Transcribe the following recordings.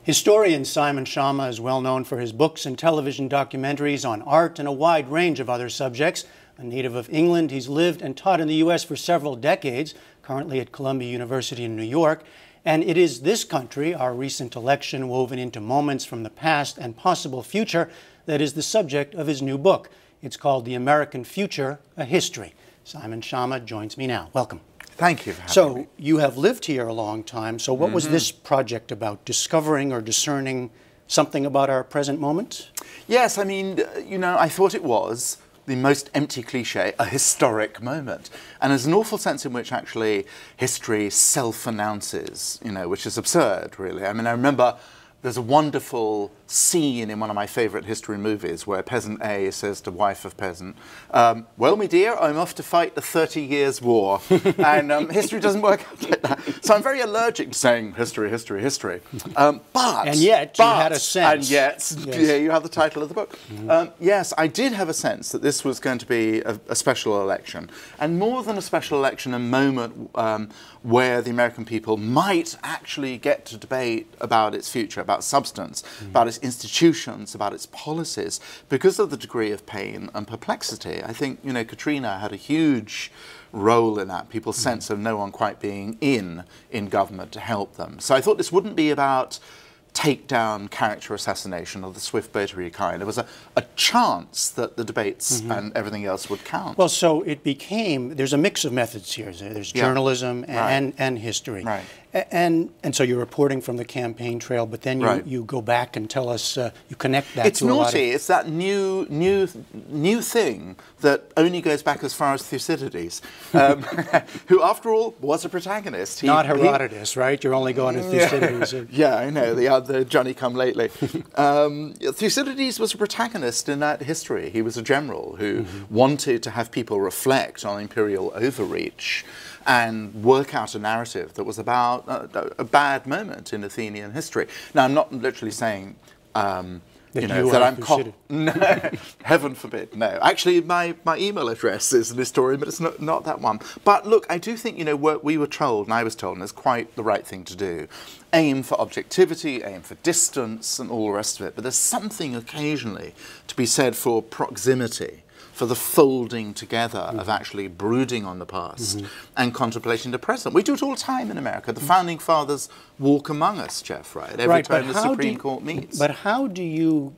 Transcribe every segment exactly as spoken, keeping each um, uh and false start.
Historian Simon Schama is well known for his books and television documentaries on art and a wide range of other subjects. A native of England, he's lived and taught in the U S for several decades, currently at Columbia University in New York. And it is this country, our recent election woven into moments from the past and possible future, that is the subject of his new book. It's called The American Future, A History. Simon Schama joins me now. Welcome. Thank you for having so, me. you have lived here a long time. So what mm-hmm. was this project about? Discovering or discerning something about our present moment? Yes, I mean, you know, I thought it was the most empty cliche, a historic moment. And there's an awful sense in which actually history self-announces, you know, which is absurd, really. I mean, I remember there's a wonderful scene in one of my favourite history movies where peasant A says to wife of peasant, um, well, me dear, I'm off to fight the thirty years war. And um, history doesn't work out like that. So I'm very allergic to saying history, history, history. Um, but... And yet, but, you had a sense. And yet, yes. yeah, you have the title of the book. Mm-hmm. um, yes, I did have a sense that this was going to be a, a special election. And more than a special election, a moment um, where the American people might actually get to debate about its future, about substance, mm-hmm. about its institutions, about its policies, because of the degree of pain and perplexity. I think, you know, Katrina had a huge role in that, people's mm-hmm. sense of no one quite being in, in government to help them. So I thought this wouldn't be about take-down character assassination of the swift-boatery kind. There was a, a chance that the debates mm-hmm. and everything else would count. Well, so it became, there's a mix of methods here. There's yeah. journalism and, right. and, and history. Right. And, and so you're reporting from the campaign trail, but then you, right. you go back and tell us, uh, you connect that it's to a lot of... naughty. It's that new, new, new thing that only goes back as far as Thucydides, um, who, after all, was a protagonist. He, Not Herodotus, he, right? You're only going to Thucydides. Yeah, yeah I know, the other Johnny-come-lately. um, Thucydides was a protagonist in that history. He was a general who mm-hmm. wanted to have people reflect on imperial overreach and work out a narrative that was about a, a bad moment in Athenian history. Now, I'm not literally saying, um, that you know, you that I'm... Co no, heaven forbid, no. Actually, my, my email address is an historian, but it's not, not that one. But look, I do think, you know, what we were told, and I was told, and it's quite the right thing to do. Aim for objectivity, aim for distance, and all the rest of it. But there's something occasionally to be said for proximity, for the folding together mm-hmm. of actually brooding on the past mm-hmm. and contemplating the present. We do it all the time in America. The founding fathers walk among us, Jeff, right? Every right, time the Supreme you, Court meets. But how do you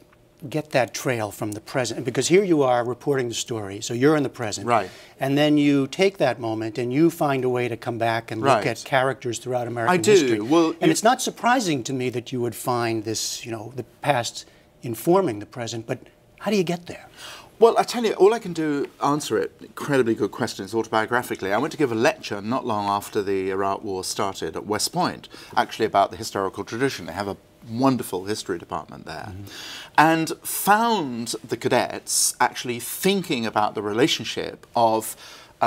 get that trail from the present? Because here you are reporting the story, so you're in the present. Right. And then you take that moment and you find a way to come back and right. look at characters throughout American I do. history. Well, and it's not surprising to me that you would find this, you know, the past informing the present, but how do you get there? Well, I tell you, all I can do, answer it, incredibly good questions, autobiographically. I went to give a lecture not long after the Iraq War started at West Point, actually about the historical tradition. They have a wonderful history department there. Mm-hmm. And found the cadets actually thinking about the relationship of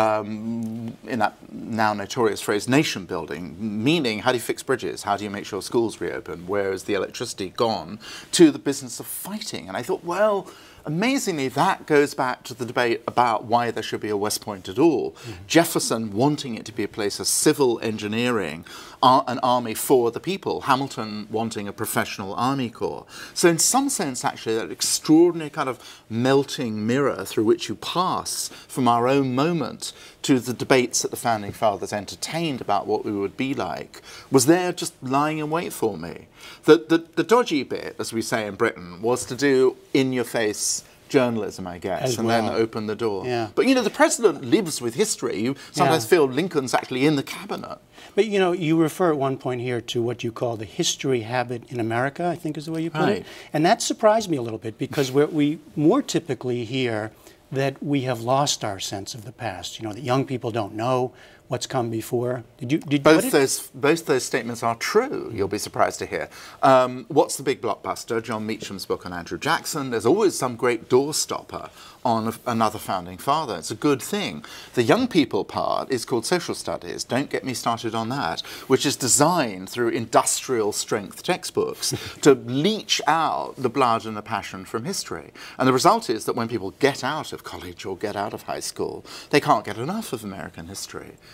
Um, in that now notorious phrase, nation building, meaning how do you fix bridges, how do you make sure schools reopen, where is the electricity gone, to the business of fighting. And I thought, well, amazingly, that goes back to the debate about why there should be a West Point at all. Mm-hmm. Jefferson wanting it to be a place of civil engineering, uh, an army for the people, Hamilton wanting a professional army corps. So in some sense, actually, that extraordinary kind of melting mirror through which you pass from our own moment to the debates that the Founding Fathers entertained about what we would be like, was there just lying in wait for me. The, the, the dodgy bit, as we say in Britain, was to do in-your-face journalism, I guess, As and well. then open the door. Yeah. But, you know, the president lives with history. You sometimes yeah. feel Lincoln's actually in the cabinet. But, you know, you refer at one point here to what you call the history habit in America, I think is the way you put right. it. And that surprised me a little bit because we're, we more typically hear that we have lost our sense of the past. You know, that young people don't know what's come before. Did you? Did both did, those both those statements are true. You'll be surprised to hear. Um, what's the big blockbuster? John Meacham's book on Andrew Jackson. There's always some great doorstopper on a, another founding father. It's a good thing. The young people part is called social studies. Don't get me started on that, which is designed through industrial strength textbooks to leach out the blood and the passion from history. And the result is that when people get out of college or get out of high school, they can't get enough of American history.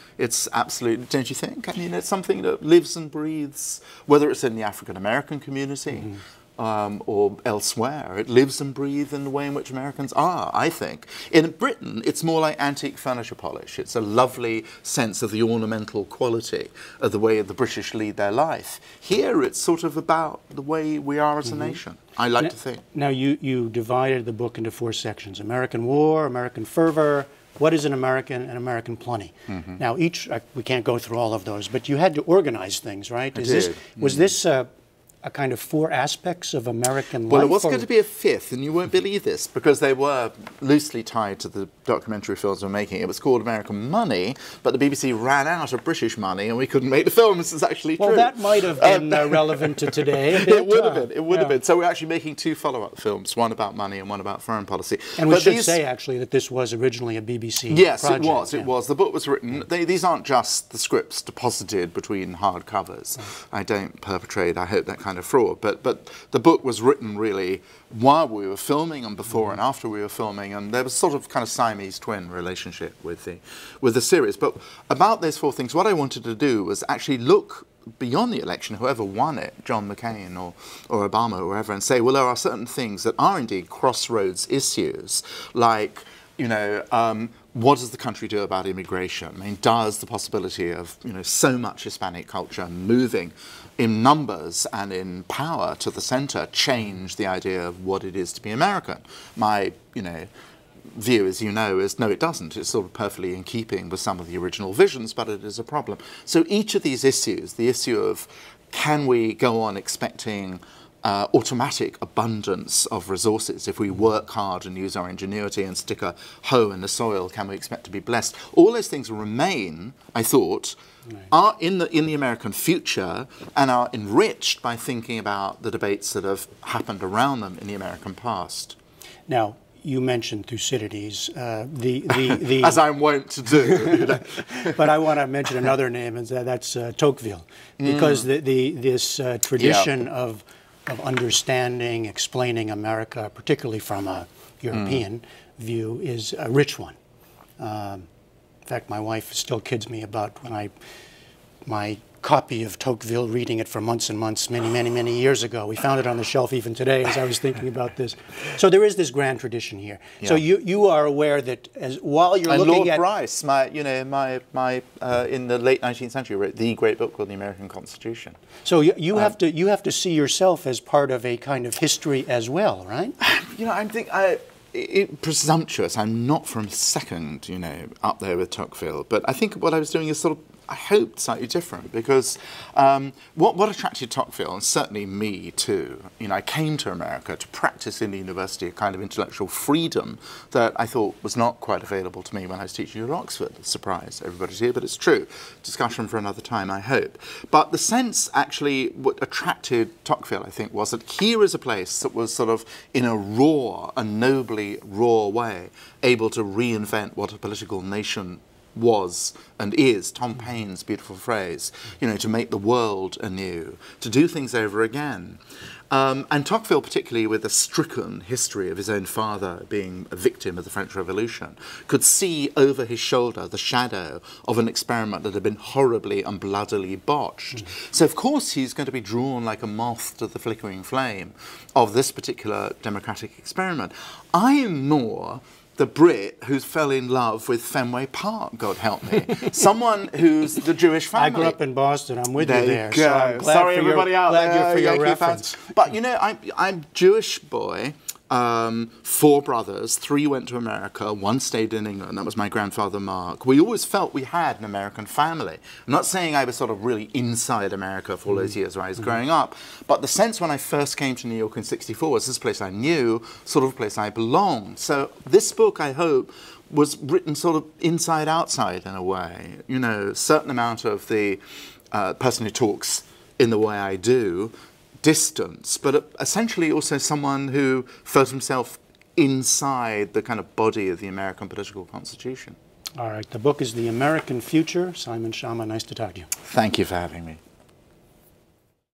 It's absolutely, don't you think? I mean, it's something that lives and breathes, whether it's in the African-American community, mm-hmm. Um, or elsewhere. It lives and breathes in the way in which Americans are, I think. In Britain, it's more like antique furniture polish. It's a lovely sense of the ornamental quality of the way the British lead their life. Here, it's sort of about the way we are as mm-hmm. a nation, I like now, to think. Now, you, you divided the book into four sections: American War, American Fervor, What is an American, and American Plenty. Mm-hmm. Now, each, uh, we can't go through all of those, but you had to organize things, right? I is did. This, was mm-hmm. this uh, a kind of four aspects of American life? Well, it was going to be a fifth, and you won't believe this, because they were loosely tied to the documentary films we're making. It was called American Money, but the B B C ran out of British money, and we couldn't make the film. This is actually well, true. Well, that might have been um, uh, relevant to today. A bit, it would have uh, been. It would yeah. have been. So we're actually making two follow-up films, one about money and one about foreign policy. And we but should these, say, actually, that this was originally a B B C yes, project. it was. Yeah. It was. The book was written. They, these aren't just the scripts deposited between hard covers. Right. I don't perpetrate, I hope, that kind of fraud. But, but the book was written really while we were filming and before mm-hmm. and after we were filming, and there was sort of kind of Siamese twin relationship with the with the series. But about those four things, what I wanted to do was actually look beyond the election, whoever won it, John McCain or, or Obama or whoever, and say, well, there are certain things that are indeed crossroads issues, like, you know, um, what does the country do about immigration? I mean, does the possibility of, you know, so much Hispanic culture moving in numbers and in power to the center change the idea of what it is to be American? My, you know, view, as you know, is no, it doesn't. It's sort of perfectly in keeping with some of the original visions, but it is a problem. So each of these issues, the issue of can we go on expecting uh, automatic abundance of resources if we work hard and use our ingenuity and stick a hoe in the soil, can we expect to be blessed? All those things remain, I thought, right. are in the in the American future and are enriched by thinking about the debates that have happened around them in the American past. Now, you mentioned Thucydides, uh, the, the, the as I'm wont to do. You know. But I want to mention another name, and that's uh, Tocqueville, because mm. the, the, this uh, tradition yeah. of, of understanding, explaining America, particularly from a European mm. view, is a rich one. Um, in fact, my wife still kids me about when I, my copy of Tocqueville, reading it for months and months, many, many, many years ago. We found it on the shelf even today as I was thinking about this. So there is this grand tradition here. Yeah. So you you are aware that as while you're and looking Lord at Bryce, my you know my my uh, in the late nineteenth century wrote the great book called The American Constitution. So you, you um, have to you have to see yourself as part of a kind of history as well, right? You know, I think I. It, presumptuous. I'm not for a second, you know, up there with Tocqueville. But I think what I was doing is sort of, I hoped, slightly different, because um, what, what attracted Tocqueville, and certainly me too, you know, I came to America to practice in the university a kind of intellectual freedom that I thought was not quite available to me when I was teaching at Oxford. Surprise, everybody's here, but it's true. Discussion for another time, I hope. But the sense, actually, what attracted Tocqueville, I think, was that here is a place that was sort of, in a raw, a nobly raw way, able to reinvent what a political nation was and is, Tom Paine's beautiful phrase, you know, to make the world anew, to do things over again. Um, and Tocqueville, particularly with a stricken history of his own father being a victim of the French Revolution, could see over his shoulder the shadow of an experiment that had been horribly and bloodily botched. Mm. So, of course, he's going to be drawn like a moth to the flickering flame of this particular democratic experiment. I am more the Brit who fell in love with Fenway Park, God help me. Someone who's the Jewish family. I grew up in Boston. I'm with there you there. You go. So I'm glad Sorry, for everybody your, out glad there. For your Yankee reference. Fans. But, you know, I'm, I'm Jewish boy. Um, four brothers, three went to America, one stayed in England. That was my grandfather, Mark. We always felt we had an American family. I'm not saying I was sort of really inside America for all those years where I was mm-hmm. growing up, but the sense when I first came to New York in sixty-four was this place I knew, sort of a place I belonged. So this book, I hope, was written sort of inside outside in a way. You know, a certain amount of the uh, person who talks in the way I do, distance, but essentially also someone who felt himself inside the kind of body of the American political constitution. All right, the book is The American Future. Simon Schama, nice to talk to you. Thank you for having me.